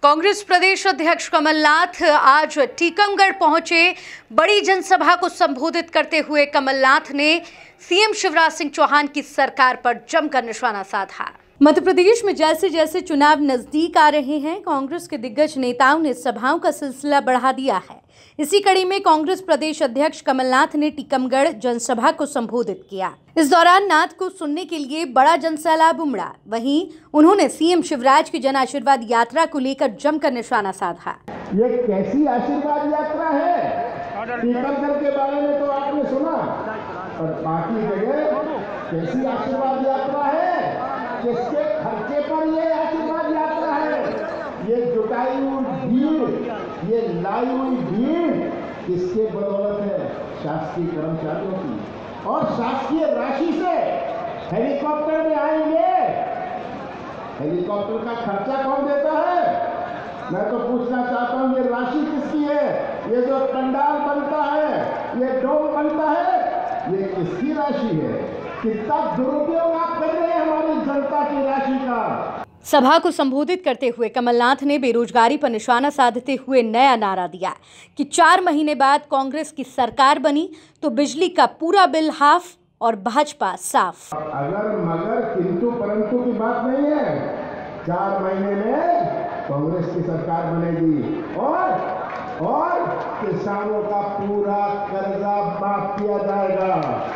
कांग्रेस प्रदेश अध्यक्ष कमलनाथ आज टीकमगढ़ पहुंचे। बड़ी जनसभा को संबोधित करते हुए कमलनाथ ने सीएम शिवराज सिंह चौहान की सरकार पर जमकर निशाना साधा। मध्य प्रदेश में जैसे जैसे चुनाव नजदीक आ रहे हैं, कांग्रेस के दिग्गज नेताओं ने सभाओं का सिलसिला बढ़ा दिया है। इसी कड़ी में कांग्रेस प्रदेश अध्यक्ष कमलनाथ ने टीकमगढ़ जनसभा को संबोधित किया। इस दौरान नाथ को सुनने के लिए बड़ा जनसैलाब उमड़ा। वहीं उन्होंने सीएम शिवराज की जन आशीर्वाद यात्रा को लेकर जमकर निशाना साधा। ये कैसी आशीर्वाद यात्रा है? टीकमगढ़ के बारे में तो आपने सुना, पर बाकी जगह कैसी आशीर्वाद यात्रा है? किसके खर्चे पर ये आशीर्वाद यात्रा है? ये जुटाई हुई भीड़, ये लाई हुई भीड़ किसके बदौलत है? शासकीय कर्मचारियों की और शासकीय राशि से हेलीकॉप्टर में आएंगे। हेलीकॉप्टर का खर्चा कौन देता है? मैं तो पूछना चाहता हूं, ये राशि किसकी है? ये जो पंडाल बनता है, ये डोम बनता है, ये किसकी राशि है? कितना दुरुपयोग आप कर रहे हैं हमारी जनता की राशि का। सभा को संबोधित करते हुए कमलनाथ ने बेरोजगारी पर निशाना साधते हुए नया नारा दिया कि 4 महीने बाद कांग्रेस की सरकार बनी तो बिजली का पूरा बिल हाफ और भाजपा साफ। अगर मगर किंतु परंतु की बात नहीं है। 4 महीने में कांग्रेस की सरकार बनेगी और किसानों का पूरा कर्जा माफ किया जाएगा।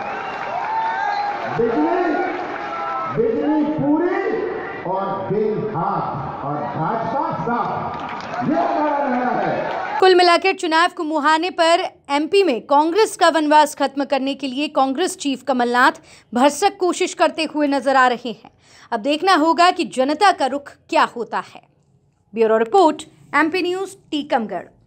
बिजली पूरी और बिल हाफ और भाजपा साफ, ये हमारा नारा है। कुल मिलाकर चुनाव को मुहाने पर एमपी में कांग्रेस का वनवास खत्म करने के लिए कांग्रेस चीफ कमलनाथ भरसक कोशिश करते हुए नजर आ रहे हैं। अब देखना होगा कि जनता का रुख क्या होता है। Bureau report, MP news, Tikamgarh.